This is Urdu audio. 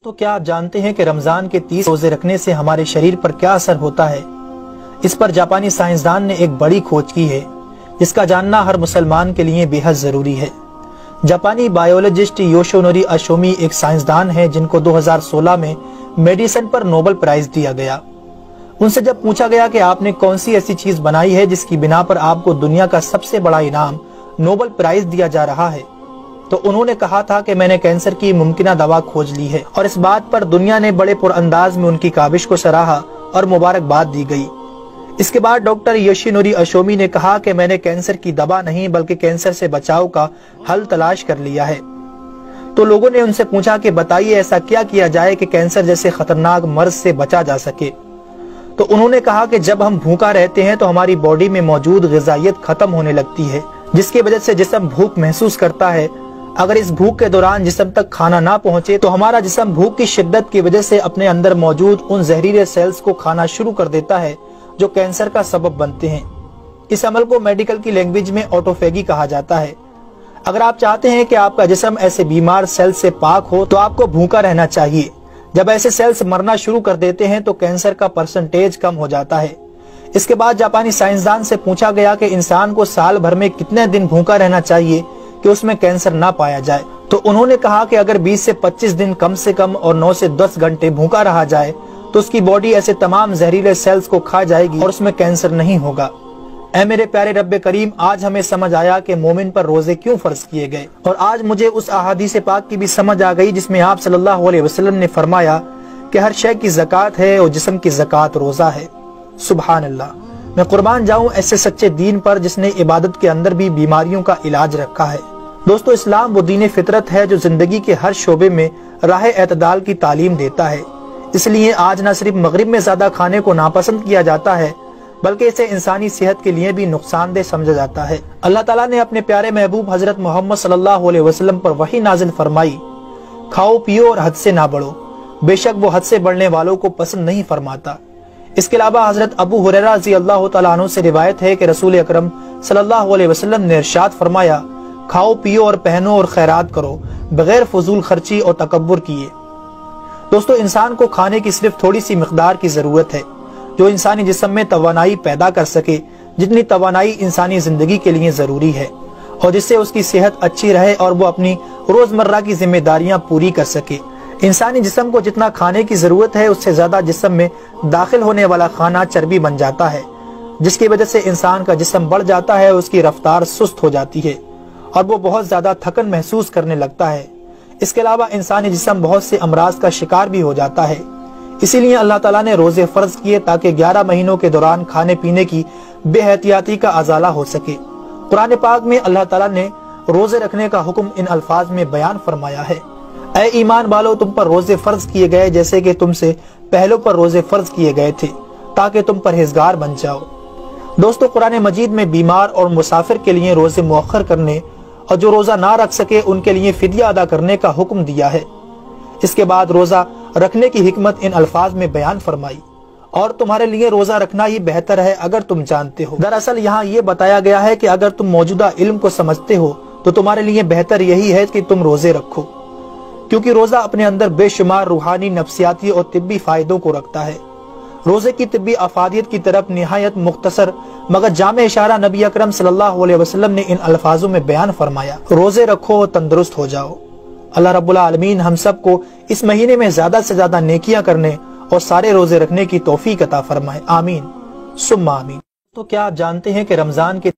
تو کیا آپ جانتے ہیں کہ رمضان کے 30 روزے رکھنے سے ہمارے شریر پر کیا اثر ہوتا ہے؟ اس پر جاپانی سائنسدان نے ایک بڑی کھوج کی ہے جس کا جاننا ہر مسلمان کے لیے بے حد ضروری ہے۔ جاپانی بائیولوجسٹ یوشونوری اشومی ایک سائنسدان ہے جن کو 2016 میں میڈیسن پر نوبل پرائز دیا گیا۔ ان سے جب پوچھا گیا کہ آپ نے کون سی ایسی چیز بنائی ہے جس کی بنا پر آپ کو دنیا کا سب سے بڑا انعام نوبل پرائز دیا جا رہا ہے، تو انہوں نے کہا تھا کہ میں نے کینسر کی ممکنہ دوا کھوج لی ہے، اور اس بات پر دنیا نے بڑے پر انداز میں ان کی کاوش کو سراہا اور مبارکباد دی گئی۔ اس کے بعد ڈاکٹر یوشینوری اشومی نے کہا کہ میں نے کینسر کی دوا نہیں بلکہ کینسر سے بچاؤ کا حل تلاش کر لیا ہے۔ تو لوگوں نے ان سے پوچھا کہ بتائیے ایسا کیا کیا جائے کہ کینسر جیسے خطرناک مرض سے بچا جا سکے؟ تو انہوں نے کہا کہ جب ہم بھوکا رہتے ہیں تو ہماری باڈی میں موجود غذائیت ختم ہونے لگتی ہے، جس کی وجہ سے جسم بھوک محسوس کرتا ہے۔ اگر اس بھوک کے دوران جسم تک کھانا نہ پہنچے تو ہمارا جسم بھوک کی شدت کی وجہ سے اپنے اندر موجود ان زہریلے سیلز کو کھانا شروع کر دیتا ہے جو کینسر کا سبب بنتے ہیں۔ اس عمل کو میڈیکل کی لینگویج میں آٹوفیگی کہا جاتا ہے۔ اگر آپ چاہتے ہیں کہ آپ کا جسم ایسے بیمار سیل سے پاک ہو تو آپ کو بھوکا رہنا چاہیے۔ جب ایسے سیلز مرنا شروع کر دیتے ہیں تو کینسر کا پرسنٹیج کم ہو جاتا ہے۔ اس کے بعد جاپانی سائنسدان سے پوچھا گیا کہ انسان کو سال بھر میں کتنے دن بھوکا رہنا چاہیے کہ اس میں کینسر نہ پایا جائے؟ تو انہوں نے کہا کہ اگر 20 سے 25 دن کم سے کم اور 9 سے 10 گھنٹے بھوکا رہا جائے تو اس کی باڈی ایسے تمام زہریلے سیلز کو کھا جائے گی اور اس میں کینسر نہیں ہوگا۔ اے میرے پیارے رب کریم، آج ہمیں سمجھ آیا کہ مومن پر روزے کیوں فرض کیے گئے، اور آج مجھے اس احادیث پاک کی بھی سمجھ آ گئی جس میں آپ صلی اللہ علیہ وسلم نے فرمایا کہ ہر شے کی زکوٰۃ ہے اور جسم کی زکوٰۃ روزہ ہے۔ سبحان اللہ! میں قربان جاؤں ایسے سچے دین پر جس نے عبادت کے اندر بھی بیماریوں کا علاج رکھا ہے۔ دوستو، اسلام وہ دین فطرت ہے جو زندگی کے ہر شعبے میں راہ اعتدال کی تعلیم دیتا ہے۔ اس لیے آج نہ صرف مغرب میں زیادہ کھانے کو ناپسند کیا جاتا ہے بلکہ اسے انسانی صحت کے لیے بھی نقصان دہ سمجھا جاتا ہے۔ اللہ تعالیٰ نے اپنے پیارے محبوب حضرت محمد صلی اللہ علیہ وسلم پر وحی نازل فرمائی، کھاؤ پیو اور حد سے نہ بڑھو، بے شک وہ حد سے بڑھنے والوں کو پسند نہیں فرماتا۔ اس کے علاوہ حضرت ابو ہریرہ رضی اللہ تعالیٰ عنہ سے روایت ہے کہ رسول اکرم صلی اللہ علیہ وسلم نے ارشاد فرمایا، کھاؤ پیو اور پہنو اور خیرات کرو بغیر فضول خرچی اور تکبر کیے۔ دوستو، انسان کو کھانے کی صرف تھوڑی سی مقدار کی ضرورت ہے جو انسانی جسم میں توانائی پیدا کر سکے، جتنی توانائی انسانی زندگی کے لیے ضروری ہے، اور جس سے اس کی صحت اچھی رہے اور وہ اپنی روزمرہ کی ذمہ داریاں پوری کر سکے۔ انسانی جسم کو جتنا کھانے کی ضرورت ہے اس سے زیادہ جسم میں داخل ہونے والا کھانا چربی بن جاتا ہے، جس کی وجہ سے انسان کا جسم بڑھ جاتا ہے، اس کی رفتار سست ہو جاتی ہے اور وہ بہت زیادہ تھکن محسوس کرنے لگتا ہے۔ اس کے علاوہ انسانی جسم بہت سے امراض کا شکار بھی ہو جاتا ہے۔ اسی لیے اللہ تعالیٰ نے روزے فرض کیے تاکہ 11 مہینوں کے دوران کھانے پینے کی بے احتیاطی کا ازالہ ہو سکے۔ قرآن پاک میں اللہ تعالیٰ نے روزے رکھنے کا حکم ان الفاظ میں بیان فرمایا ہے، اے ایمان والو، تم پر روزے فرض کیے گئے جیسے کہ تم سے پہلوں پر روزے فرض کیے گئے تھے تاکہ تم پرہیزگار بن جاؤ۔ دوستو، قرآن مجید میں بیمار اور مسافر کے لیے روزے مؤخر کرنے اور جو روزہ نہ رکھ سکے ان کے لیے فدیہ ادا کرنے کا حکم دیا ہے۔ اس کے بعد روزہ رکھنے کی حکمت ان الفاظ میں بیان فرمائی، اور تمہارے لیے روزہ رکھنا ہی بہتر ہے اگر تم جانتے ہو۔ دراصل یہاں یہ بتایا گیا ہے کہ اگر تم موجودہ علم کو سمجھتے ہو تو تمہارے لیے بہتر یہی ہے کہ تم روزے رکھو، کیونکہ روزہ اپنے اندر بے شمار روحانی، نفسیاتی اور طبی فائدوں کو رکھتا ہے۔ روزے کی طبی افادیت کی طرف نہایت مختصر مگر جامع اشارہ نبی اکرم صلی اللہ علیہ وسلم نے ان الفاظوں میں بیان فرمایا، روزے رکھو اور تندرست ہو جاؤ۔ اللہ رب العالمین ہم سب کو اس مہینے میں زیادہ سے زیادہ نیکیاں کرنے اور سارے روزے رکھنے کی توفیق عطا فرمائے، آمین ثم آمین۔ تو کیا آپ جانتے ہیں کہ رمضان کے